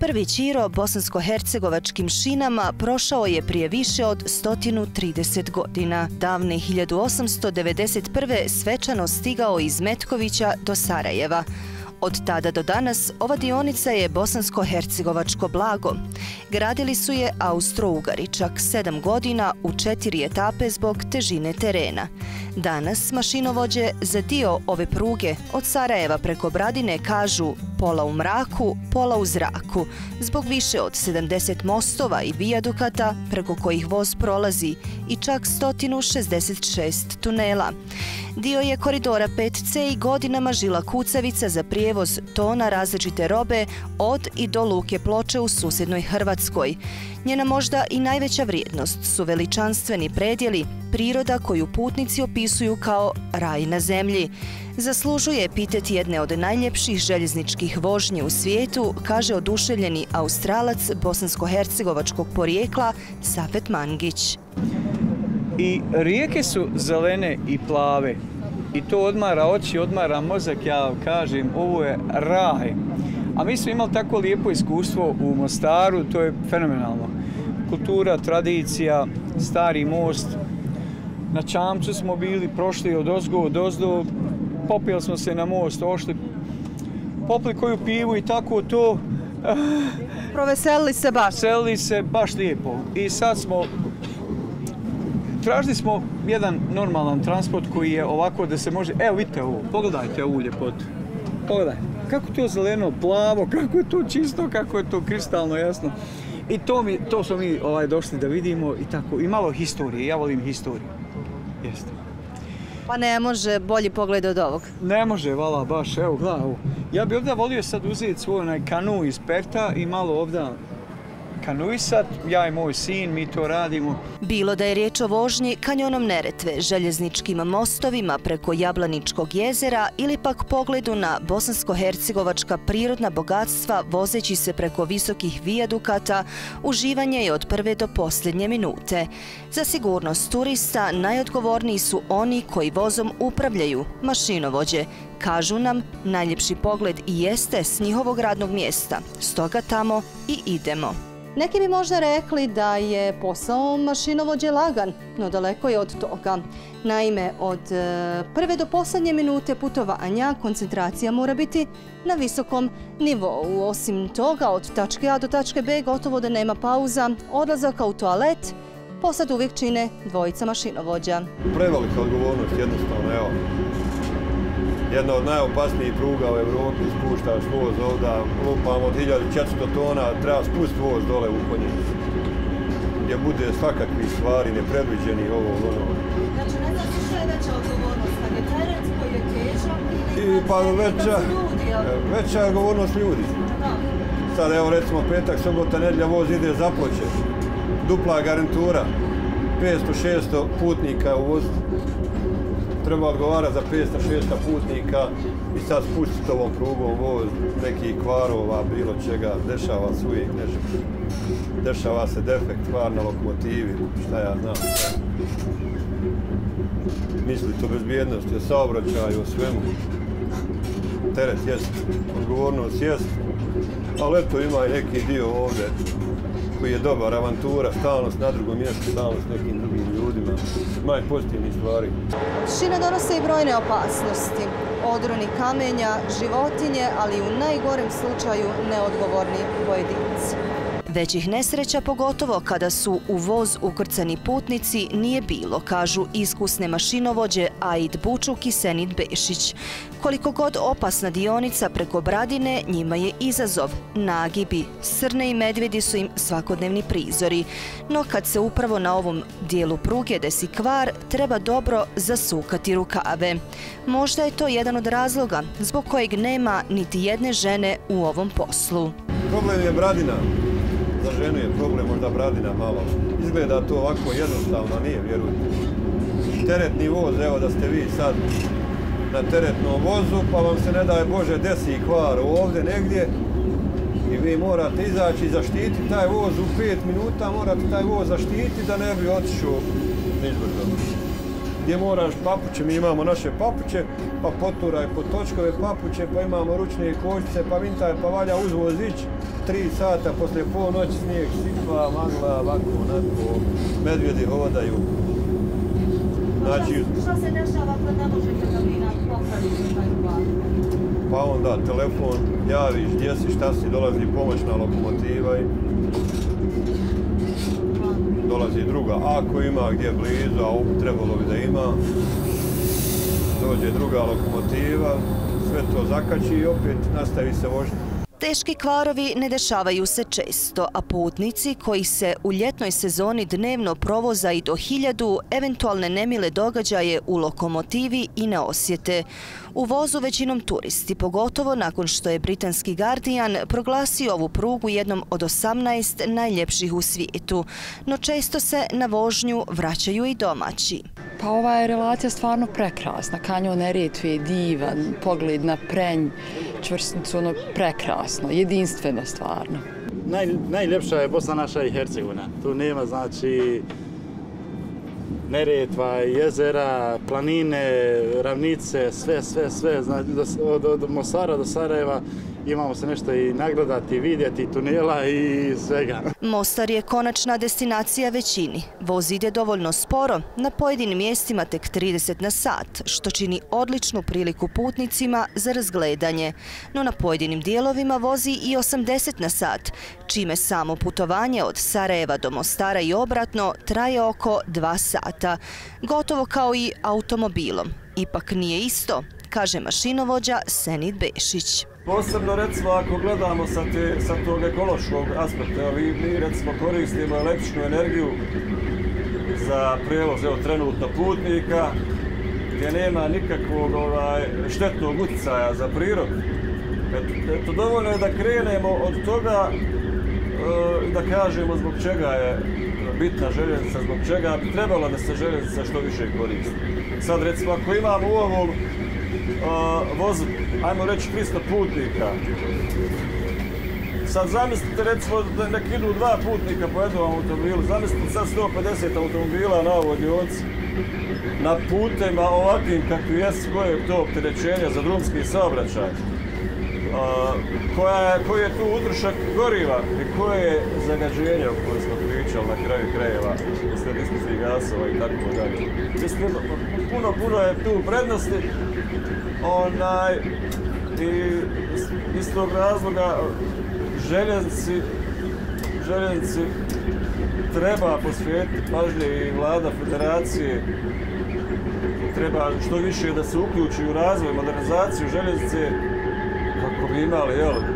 Prvi Ćiro bosansko-hercegovačkim šinama prošao je prije više od 130 godina. Davne 1891. svečano stigao iz Metkovića do Sarajeva. Od tada do danas ova dionica je bosansko-hercegovačko blago. Gradili su je Austro-Ugari čak 7 godina u 4 etape zbog težine terena. Danas mašinovođe za dio ove pruge od Sarajeva preko Bradine kažu pola u mraku, pola u zraku, zbog više od 70 mostova i vijadukata preko kojih voz prolazi i čak 166 tunela. Dio je koridora 5C i godinama žila kucavica za prijevoz tona različite robe od i do luke Ploče u susjednoj Hrvatskoj. Njena možda i najveća vrijednost su veličanstveni predjeli, priroda koju putnici opisuju kao raj na zemlji. Zaslužuje epitet jedne od najljepših željezničkih vožnji u svijetu, kaže oduševljeni Australac bosansko-hercegovačkog porijekla Safet Mangić. I rijeke su zelene i plave. I to odmara oči, odmara mozak, ja kažem, ovo je raj. A mi smo imali tako lijepo iskustvo u Mostaru, to je fenomenalno. Kultura, tradicija, stari most. Na Čamcu smo bili, prošli od ozgo do ozdo, popili smo se na most, ošli, popili koju pivu i tako to. Proveselili se baš? Veselili se baš lijepo. I sad smo tražili smo jedan normalan transport koji je ovako da se može... Evo vidite ovo, pogledajte ovu ljepotu. Pogledajte, kako to zeleno, plavo, kako je to čisto, kako je to kristalno jasno. I to smo mi došli da vidimo i tako. I malo historije, ja volim historiju. Jeste. Pa ne može bolji pogled od ovog? Ne može, vala, baš, evo, gledaj ovo. Ja bi ovdje volio sad uzeti svoj kanu iz Perta i malo ovdje kanuisat, ja i moj sin, mi to radimo. Bilo da je riječ o vožnji kanjonom Neretve, željezničkim mostovima preko Jablaničkog jezera ili pak pogledu na bosansko-hercegovačka prirodna bogatstva vozeći se preko visokih vijadukata, uživanje je od prve do posljednje minute. Za sigurnost turista najodgovorniji su oni koji vozom upravljaju, mašinovođe. Kažu nam, najljepši pogled i jeste s njihovog radnog mjesta, stoga tamo i idemo. Neki bi možda rekli da je posao mašinovođe lagan, no daleko je od toga. Naime, od prve do posljednje minute putovanja koncentracija mora biti na visokom nivou. Osim toga, od tačke A do tačke B gotovo da nema pauza, odlazaka u toalet, posad uvijek čine dvojica mašinovođa. Prevelika odgovornost, jednostavno, evo. Jedna od najopasnijih pruga u Evropi, spuštaš voz ovdje, lupam od 1400 tona, treba spustiti voz dole u konji. Gdje bude svakakvih stvari, nepredviđeni ovo, ono. Znači, ne znam što je veća odgovornost, kad je teret koji je težak ili pa veća je odgovornost ljudi. Sad evo recimo petak, subota, nedjelja voz ide za Ploče. Dupla garantura, 500-600 putnika u vozu. Treba odgovarati za 500-600 putnika i sad spustiti ovom prugom voz, nekih kvarova, bilo čega, dešava se uvijek nešto. Dešava se defekt, kvar na lokomotivi, šta ja znam. Mislite o bezbjednosti, o saobraćaju, o svemu. Teret jest, odgovornost jest, ali eto ima i neki dio ovdje koji je dobar, avantura, stalnost na drugom mjestu, stalnost s nekim drugim ljudima. Ima i pozitivnih stvari. Šine donose i brojne opasnosti. Odroni kamenja, životinje, ali u najgorem slučaju neodgovorni pojedinci. Većih nesreća, pogotovo kada su u voz ukrcani putnici, nije bilo, kažu iskusne mašinovođe Aid Bučuk i Senid Bešić. Koliko god opasna dionica preko Bradine, njima je izazov. Nagibi, srne i medvjedi su im svakodnevni prizori. No kad se upravo na ovom dijelu pruge desi kvar, treba dobro zasukati rukave. Možda je to jedan od razloga zbog kojeg nema niti jedne žene u ovom poslu. Problem je Bradina. Za ženu je problem možda Bradina malo. Izgleda to ovako jednostavno, nije, vjerujte. Teretni voz, evo da ste vi sad na teretnom vozu, pa vam se ne daj Bože desi kvar ovdje negdje i vi morate izaći i zaštiti taj voz u 5 minuta, morate taj voz zaštiti da ne bi otišao nizbrdo. gdje moraš papuče, mi imamo naše papuče, pa poturaj po točkove papuče, pa imamo ručne kočnice, pa vintaj, pa valja uzvoz ići, 3 sata poslije polnoći snijeg, sipa, magla, ovako, onako, medvjedi hodaju. Znači, šta se dešava kad ne možete da vi popravite taj kvar? pa onda telefon, javiš gdje si, šta si, dolazi pomoćna lokomotiva i dolazi druga. Ako ima gdje blizu, a trebalo bi da ima, dođe druga lokomotiva, sve to zakači i opet nastavi se vožnja. Teški kvarovi ne dešavaju se često, a putnici koji se u ljetnoj sezoni dnevno provoza i do 1000 eventualne nemile događaje u lokomotivi i ne osjete. U vozu većinom turisti, pogotovo nakon što je britanski Guardian proglasio ovu prugu jednom od 18 najljepših u svijetu, no često se na vožnju vraćaju i domaći. Pa ova je relacija stvarno prekrasna. Kanjon Neretve je divan, pogled na Prenj, čvrsnicu, ono prekrasno, jedinstveno stvarno. Najljepša je Bosna naša i Hercegovina. Tu nema, znači, Neretva, jezera, planine, ravnice, sve. Znači, od Mostara do Sarajeva imamo se nešto i nagledati, vidjeti, tunela i svega. Mostar je konačna destinacija većini. Voz ide dovoljno sporo, na pojedinim mjestima tek 30 na sat, što čini odličnu priliku putnicima za razgledanje. No na pojedinim dijelovima vozi i 80 na sat, čime samo putovanje od Sarajeva do Mostara i obratno traje oko 2 sata. Gotovo kao i automobilom. Ipak nije isto, kaže mašinovođa Senid Bešić. Posebno recimo ako gledamo sa tog ekološkog aspekta, mi recimo koristimo električnu energiju za prijevoz trenutno putnika gdje nema nikakvog štetnog utjecaja za prirodu. Eto, dovoljno je da krenemo od toga da kažemo zbog čega je bitna željeznica, zbog čega bi trebalo da se željeznica što više koristi. Sad recimo ako imamo u ovom vozu, ajmo reći 300 putnika. Sad zamislite recimo da nek idu 2 putnika po jednom automobilu, zamislite sad 150 automobila na ovoj dioci, na putima ovakvim kakvi jesu, koje je to opterećenje za drumski saobraćaj, koji je tu utrošak goriva i koje je zagađenje o kojem smo pričali na kraju krajeva, uslijed ispušnih gasova i tako dalje. Mislim, puno je tu prednosti i iz tog razloga željeznici treba posvetiti pažnje i vlada federacije treba što više da se uključi u razvoj, modernizaciju željeznice kako bi imali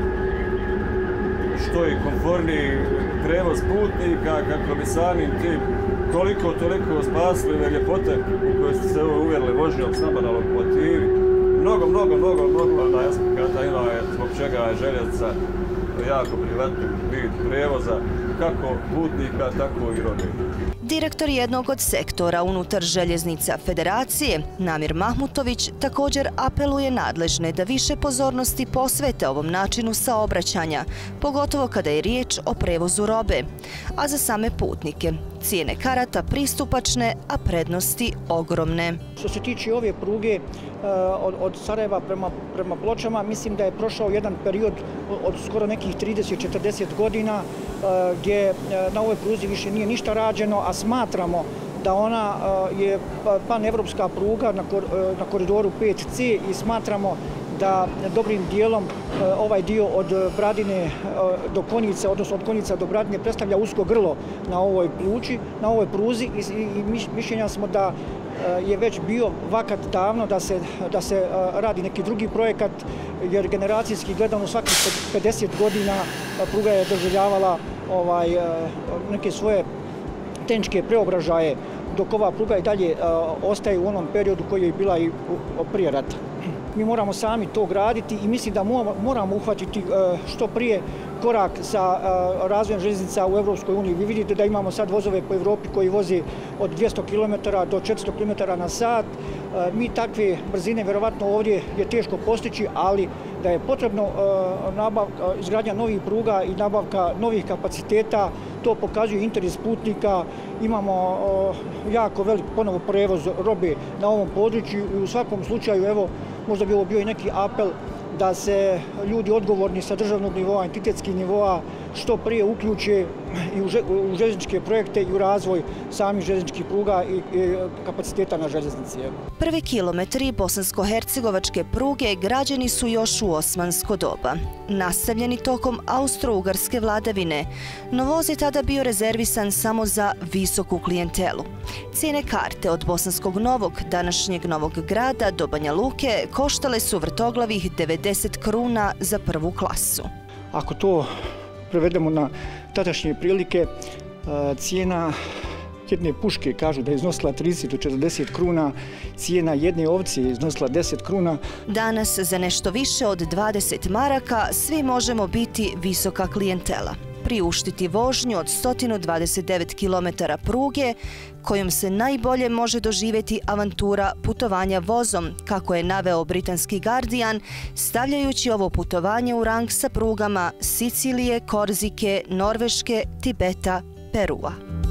što i komforniji prevoz putnika, kako bi samim tim toliko spasili ove ljepote u koje ste se uvjerili vožnjom s nama na lokomotivi. Mnogo aspekata ima zbog čega je željeznica jako privatan vid prevoza, kako putnika, tako i robe. Direktor jednog od sektora unutar željeznica Federacije, Namir Mahmutović, također apeluje nadležne da više pozornosti posvete ovom načinu saobraćanja, pogotovo kada je riječ o prevozu robe. A za same putnike, cijene karata pristupačne, a prednosti ogromne. Što se tiče ove pruge od Sarajeva prema Pločama, mislim da je prošao jedan period od skoro nekih 30-40 godina gdje na ovoj pruzi više nije ništa rađeno, a smatramo da ona je panevropska pruga na koridoru 5C i smatramo da dobrim dijelom ovaj dio od Bradine do Konjica, odnosno od Konjica do Bradine predstavlja usko grlo na ovoj pruzi i mišljenja smo da je već bio vakat davno da se radi neki drugi projekat, jer generacijski gledano svakih 50 godina pruga je doživljavala neke svoje tehničke preobražaje, dok ova pruga i dalje ostaje u onom periodu koji je bila i prije rata. Mi moramo sami to graditi i mislim da moramo uhvatiti što prije korak sa razvojem željeznica u Evropskoj uniji. Vi vidite da imamo sad vozove po Evropi koji vozi od 200 km do 400 km na sat. Mi takve brzine vjerovatno ovdje je teško postići, ali da je potrebno izgradnja novih pruga i nabavka novih kapaciteta to pokazuje interes putnika. Imamo jako velik ponovo prevoz robe na ovom području i u svakom slučaju, evo, možda bi ovo bio i neki apel da se ljudi odgovorni sa državnog nivoa, entitetskih nivoa što prije uključe i u željezničke projekte i u razvoj samih željezničkih pruga i kapaciteta na željeznici. Prvi kilometri bosansko-hercegovačke pruge građeni su još u osmansko doba. Nastavljeni tokom austro-ugarske vladavine, no voz je tada bio rezervisan samo za visoku klijentelu. Cijene karte od Bosanskog Novog, današnjeg Novog Grada do Banja Luke koštale su vrtoglavih 90 kruna za prvu klasu. Ako to prevedemo na tadašnje prilike, cijena jedne puške kažu da je iznosila 30 do 40 kruna, cijena jedne ovce je iznosila 10 kruna. Danas za nešto više od 20 maraka svi možemo biti visoka klijentela. Priuštiti vožnju od 129 km pruge, kojom se najbolje može doživjeti avantura putovanja vozom, kako je naveo britanski Guardian, stavljajući ovo putovanje u rang sa prugama Sicilije, Korzike, Norveške, Tibeta, Perua.